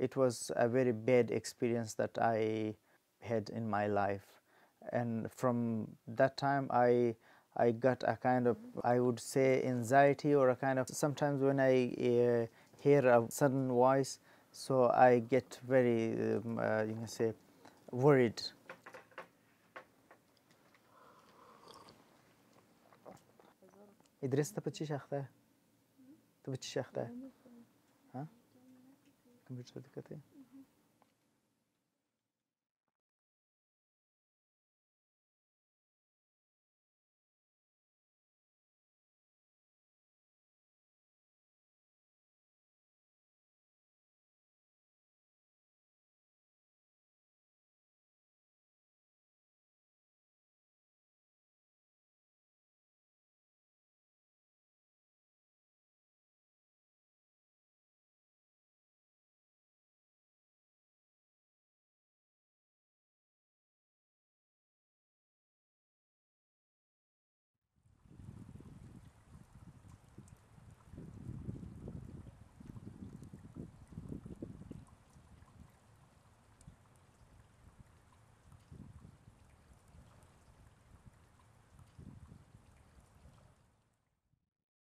it was a very bad experience that I had in my life. And from that time I got a kind of, I would say, anxiety, or a kind of, sometimes when I hear a sudden voice, so I get very you can say worried. إدريس أنت بتشي شاختها؟ أنت بتشي شاختها؟ ها؟ كمبيوتر دكتي؟